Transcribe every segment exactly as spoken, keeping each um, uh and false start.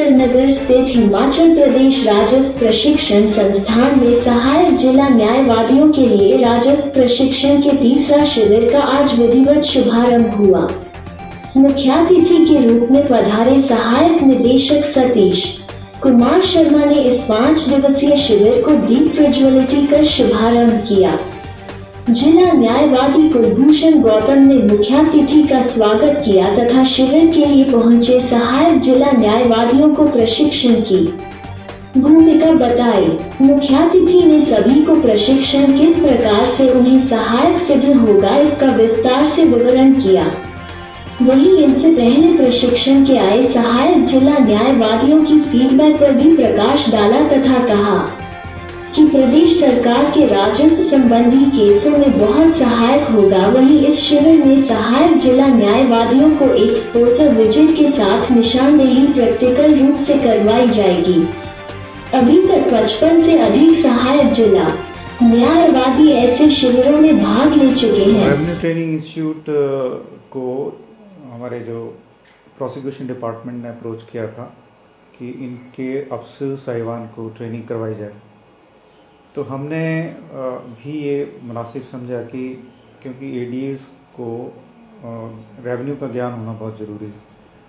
जोगिंद्रनगर स्थित हिमाचल प्रदेश राजस्व प्रशिक्षण संस्थान में सहायक जिला न्यायवादियों के लिए राजस्व प्रशिक्षण के तीसरा शिविर का आज विधिवत शुभारंभ हुआ। मुख्यातिथि के रूप में पधारे सहायक निदेशक सतीश कुमार शर्मा ने इस पाँच दिवसीय शिविर को दीप प्रज्वलित कर शुभारंभ किया। जिला न्यायवादी कुलभूषण गौतम ने मुख्यातिथि का स्वागत किया तथा शिविर के लिए पहुंचे सहायक जिला न्यायवादियों को प्रशिक्षण की भूमिका बताई। मुख्यातिथि ने सभी को प्रशिक्षण किस प्रकार से उन्हें सहायक सिद्ध होगा इसका विस्तार से विवरण किया। वहीं इनसे पहले प्रशिक्षण के आए सहायक जिला न्यायवादियों की फीडबैक पर भी प्रकाश डाला तथा कहा कि प्रदेश सरकार के राजस्व संबंधी केसों में बहुत सहायक होगा। वहीं इस शिविर में सहायक जिला न्यायवादियों को एक्सपोजर विजिट के साथ निशानदेही प्रैक्टिकल रूप से करवाई जाएगी। अभी तक पचपन से अधिक सहायक जिला न्यायवादी ऐसे शिविरों में भाग ले चुके हैं। रेवेन्यू ट्रेनिंग इंस्टीट्यूट को हमारे जो प्रोसिक्यूशन डिपार्टमेंट ने अप्रोच किया था कि इनके अफसर साहिबान को ट्रेनिंग करवाई जाए, तो हमने भी ये मुनासिब समझा कि क्योंकि एडीएस को रेवेन्यू का ज्ञान होना बहुत ज़रूरी है,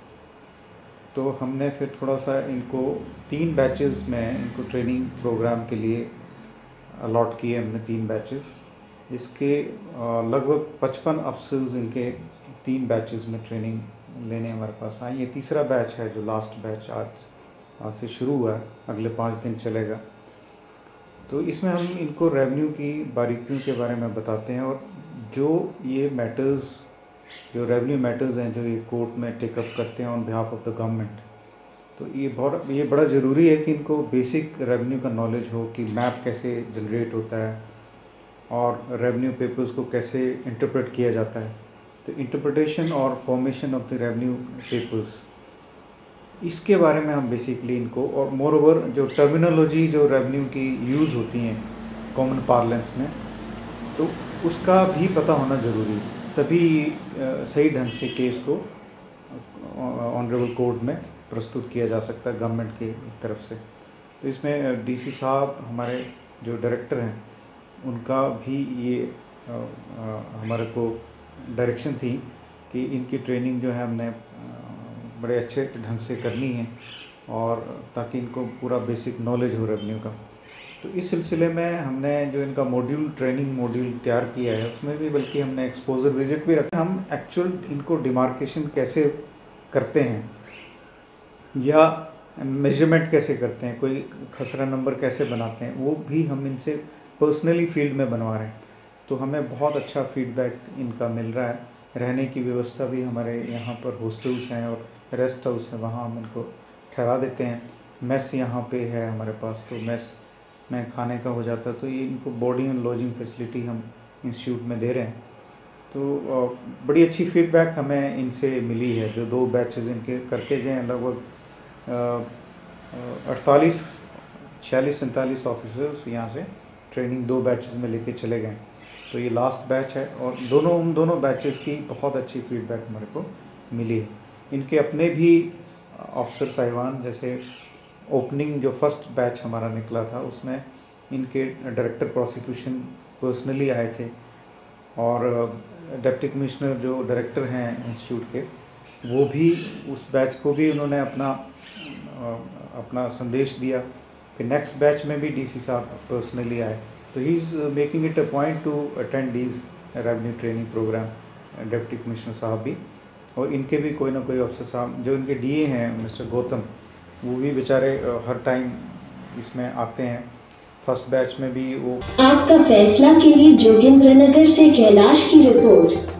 तो हमने फिर थोड़ा सा इनको तीन बैचेस में इनको ट्रेनिंग प्रोग्राम के लिए अलॉट किए। हमने तीन बैचेस, इसके लगभग पचपन अफसर्स इनके तीन बैचेस में ट्रेनिंग लेने हमारे पास आए। ये तीसरा बैच है जो लास्ट बैच आज आज से शुरू हुआ है, अगले पाँच दिन चलेगा। तो इसमें हम इनको रेवेन्यू की बारीकियों के बारे में बताते हैं और जो ये मैटर्स जो रेवेन्यू मैटर्स हैं जो ये कोर्ट में टेकअप करते हैं on behalf of the government, तो ये बहुत ये बड़ा ज़रूरी है कि इनको बेसिक रेवेन्यू का नॉलेज हो कि मैप कैसे जनरेट होता है और रेवेन्यू पेपर्स को कैसे इंटरप्रेट किया जाता है। तो इंटरप्रिटेशन और formation of the revenue papers, इसके बारे में हम बेसिकली इनको, और मोर ओवर जो टर्मिनोलॉजी जो रेवेन्यू की यूज़ होती हैं कॉमन पार्लेंस में, तो उसका भी पता होना ज़रूरी है, तभी सही ढंग से केस को ऑनरेबल कोर्ट में प्रस्तुत किया जा सकता है गवर्नमेंट की तरफ से। तो इसमें डीसी साहब हमारे जो डायरेक्टर हैं उनका भी ये आ, आ, हमारे को डायरेक्शन थी कि इनकी ट्रेनिंग जो है हमने बड़े अच्छे ढंग से करनी है और ताकि इनको पूरा बेसिक नॉलेज हो रेवेन्यू का। तो इस सिलसिले में हमने जो इनका मॉड्यूल ट्रेनिंग मॉड्यूल तैयार किया है उसमें भी बल्कि हमने एक्सपोजर विजिट भी रखा। हम एक्चुअल इनको डिमार्केशन कैसे करते हैं या मेजरमेंट कैसे करते हैं, कोई खसरा नंबर कैसे बनाते हैं, वो भी हम इनसे पर्सनली फील्ड में बनवा रहे हैं। तो हमें बहुत अच्छा फीडबैक इनका मिल रहा है। रहने की व्यवस्था भी हमारे यहाँ पर हॉस्टल्स हैं और रेस्ट हाउस है, वहाँ हम इनको ठहरा देते हैं। मेस यहाँ पे है हमारे पास, तो मेस में खाने का हो जाता है। तो ये इनको बोर्डिंग एंड लॉजिंग फैसिलिटी हम इंस्टीट्यूट में दे रहे हैं। तो बड़ी अच्छी फीडबैक हमें इनसे मिली है। जो दो बैचेस इनके करके गए हैं, लगभग अड़तालीस छियालीस सैंतालीस ऑफिसर्स यहाँ से ट्रेनिंग दो बैचेस में लेके चले गए। तो ये लास्ट बैच है और दोनों उन दोनों बैचेस की बहुत अच्छी फीडबैक हमारे को मिली है। इनके अपने भी ऑफिसर साहिबान, जैसे ओपनिंग जो फर्स्ट बैच हमारा निकला था उसमें इनके डायरेक्टर प्रोसिक्यूशन पर्सनली आए थे और डिप्टी कमिश्नर जो डायरेक्टर हैं इंस्टीट्यूट के, वो भी उस बैच को भी उन्होंने अपना अपना संदेश दिया। फिर नेक्स्ट बैच में भी डीसी साहब पर्सनली आए। तो he is making it a point to attend these revenue training program, deputy commissioner साहब भी, और इनके भी कोई ना कोई अफसर साहब जो इनके डीए हैं मिस्टर गौतम, वो भी बेचारे हर टाइम इसमें आते हैं। फर्स्ट बैच में भी वो। आपका फैसला के लिए जोगिंद्रनगर से कैलाश की रिपोर्ट।